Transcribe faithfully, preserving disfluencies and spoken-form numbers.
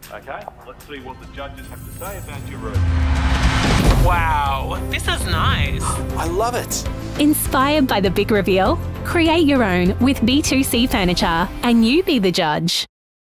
Okay, let's see what the judges have to say about your room. Wow, this is nice. I love it. Inspired by the big reveal? Create your own with B two C Furniture and you be the judge.